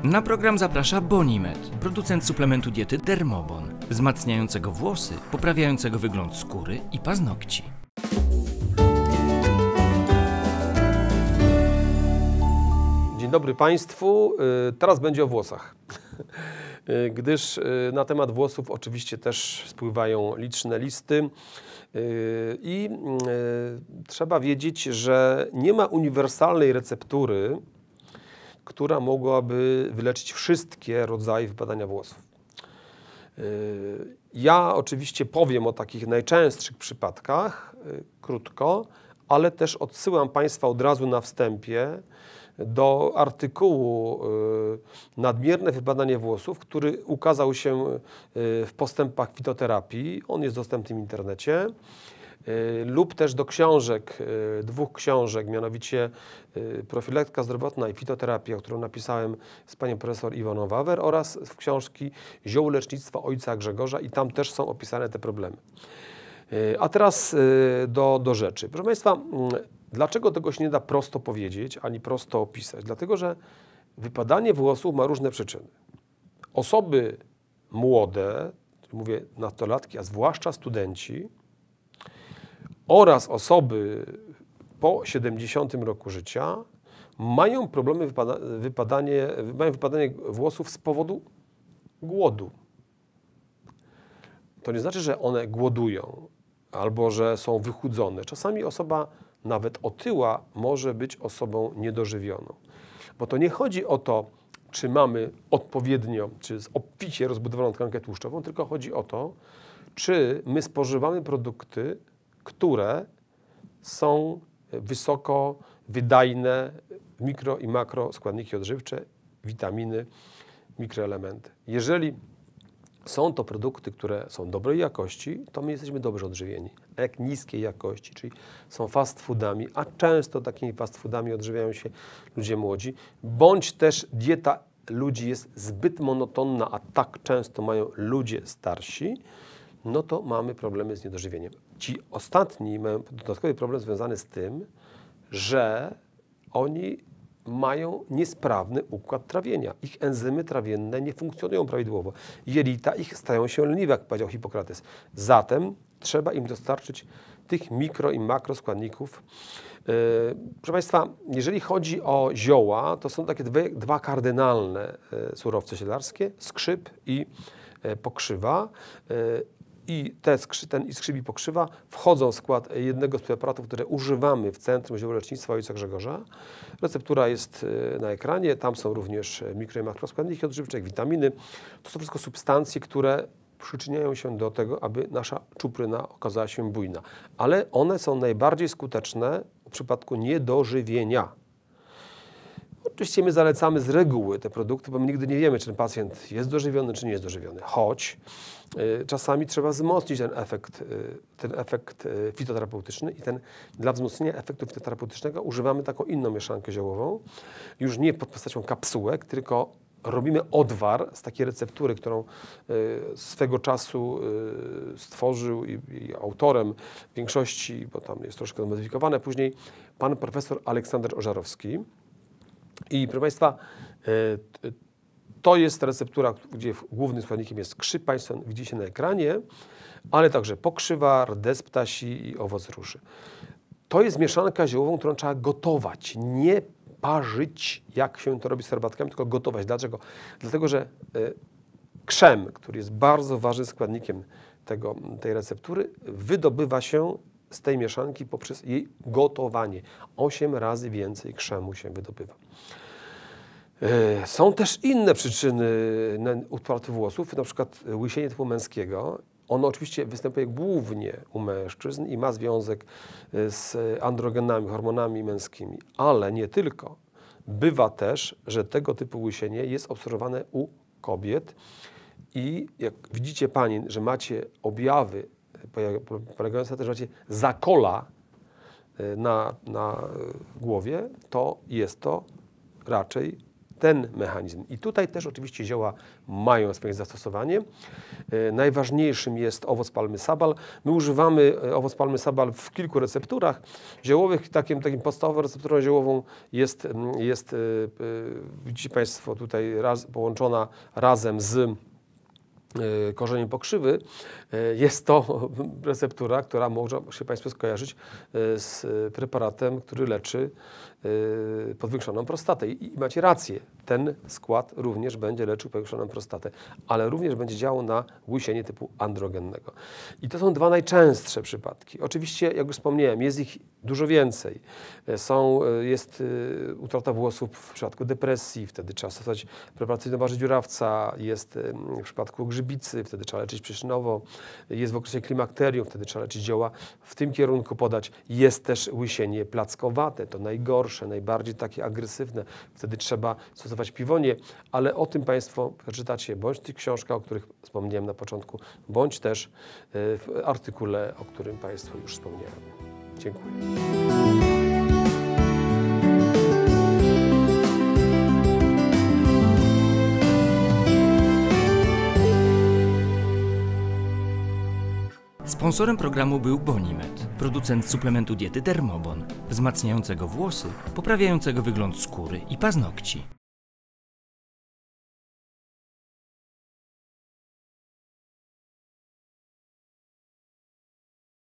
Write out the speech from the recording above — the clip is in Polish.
Na program zaprasza Bonimed, producent suplementu diety Dermobon, wzmacniającego włosy, poprawiającego wygląd skóry i paznokci. Dzień dobry Państwu. Teraz będzie o włosach, gdyż na temat włosów oczywiście też spływają liczne listy i trzeba wiedzieć, że nie ma uniwersalnej receptury, która mogłaby wyleczyć wszystkie rodzaje wypadania włosów. Ja oczywiście powiem o takich najczęstszych przypadkach krótko, ale też odsyłam Państwa od razu na wstępie do artykułu Nadmierne wypadanie włosów, który ukazał się w postępach fitoterapii. On jest dostępny w internecie. Lub też do książek, dwóch książek, mianowicie Profilaktyka zdrowotna i fitoterapia, którą napisałem z panią profesor Iwoną Wawer, oraz w książki Zioło lecznictwa ojca Grzegorza i tam też są opisane te problemy. A teraz do rzeczy. Proszę Państwa, dlaczego tego się nie da prosto powiedzieć, ani prosto opisać? Dlatego, że wypadanie włosów ma różne przyczyny. Osoby młode, mówię nastolatki, a zwłaszcza studenci, oraz osoby po 70 roku życia mają problemy mają wypadanie włosów z powodu głodu. To nie znaczy, że one głodują albo że są wychudzone. Czasami osoba nawet otyła może być osobą niedożywioną. Bo to nie chodzi o to, czy mamy odpowiednio, czy obficie rozbudowaną tkankę tłuszczową, tylko chodzi o to, czy my spożywamy produkty, które są wysoko wydajne mikro i makro składniki odżywcze, witaminy, mikroelementy. Jeżeli są to produkty, które są dobrej jakości, to my jesteśmy dobrze odżywieni. A jak niskiej jakości, czyli są fast foodami, a często takimi fast foodami odżywiają się ludzie młodzi, bądź też dieta ludzi jest zbyt monotonna, a tak często mają ludzie starsi, no to mamy problemy z niedożywieniem. Ci ostatni mają dodatkowy problem związany z tym, że oni mają niesprawny układ trawienia. Ich enzymy trawienne nie funkcjonują prawidłowo. Jelita ich stają się leniwe, jak powiedział Hipokrates. Zatem trzeba im dostarczyć tych mikro i makroskładników. Proszę Państwa, jeżeli chodzi o zioła, to są takie dwa kardynalne surowce zielarskie, skrzyp i pokrzywa. I ten skrzyp i pokrzywa wchodzą w skład jednego z preparatów, które używamy w Centrum Ziołolecznictwa ojca Grzegorza. Receptura jest na ekranie, tam są również mikro i makroskładniki odżywcze, witaminy. To są wszystko substancje, które przyczyniają się do tego, aby nasza czupryna okazała się bujna. Ale one są najbardziej skuteczne w przypadku niedożywienia. Oczywiście my zalecamy z reguły te produkty, bo my nigdy nie wiemy, czy ten pacjent jest dożywiony, czy nie jest dożywiony. Choć czasami trzeba wzmocnić ten efekt fitoterapeutyczny i dla wzmocnienia efektu fitoterapeutycznego używamy taką inną mieszankę ziołową. Już nie pod postacią kapsułek, tylko robimy odwar z takiej receptury, którą swego czasu stworzył i autorem większości, bo tam jest troszkę modyfikowane później, pan profesor Aleksander Ożarowski. I proszę Państwa, to jest receptura, gdzie głównym składnikiem jest skrzyp, Państwo widzicie na ekranie, ale także pokrzywa, rdez ptasi i owoc róży. To jest mieszanka ziołową, którą trzeba gotować, nie parzyć, jak się to robi z herbatkami, tylko gotować. Dlaczego? Dlatego, że krzem, który jest bardzo ważnym składnikiem tej receptury, wydobywa się z tej mieszanki poprzez jej gotowanie. 8 razy więcej krzemu się wydobywa. Są też inne przyczyny utraty włosów, na przykład łysienie typu męskiego. Ono oczywiście występuje głównie u mężczyzn i ma związek z androgenami, hormonami męskimi, ale nie tylko. Bywa też, że tego typu łysienie jest obserwowane u kobiet i jak widzicie Panie, że macie objawy polegające na tym, że macie zakola na głowie, to jest to raczej ten mechanizm. I tutaj też oczywiście zioła mają swoje zastosowanie. Najważniejszym jest owoc palmy sabal. My używamy owoc palmy sabal w kilku recepturach ziołowych. Takim podstawową recepturą ziołową jest widzicie Państwo tutaj połączona razem z korzeniem pokrzywy. Jest to receptura, która może się Państwu skojarzyć z preparatem, który leczy podwyższoną prostatę. I macie rację, ten skład również będzie leczył podwyższoną prostatę, ale również będzie działał na łysienie typu androgennego. I to są dwa najczęstsze przypadki. Oczywiście, jak już wspomniałem, jest ich dużo więcej. Jest utrata włosów w przypadku depresji, wtedy trzeba stosować preparaty do barze dziurawca, jest w przypadku grzybicy, wtedy trzeba leczyć przyczynowo, jest w okresie klimakterium, wtedy trzeba leczyć zioła w tym kierunku podać. Jest też łysienie plackowate, to najgorsze, najbardziej takie agresywne, wtedy trzeba stosować piwonie, ale o tym Państwo przeczytacie bądź w tych książkach, o których wspomniałem na początku, bądź też w artykule, o którym Państwu już wspomniałem. Dziękuję. Sponsorem programu był Bonimed, producent suplementu diety Dermobon, wzmacniającego włosy, poprawiającego wygląd skóry i paznokci.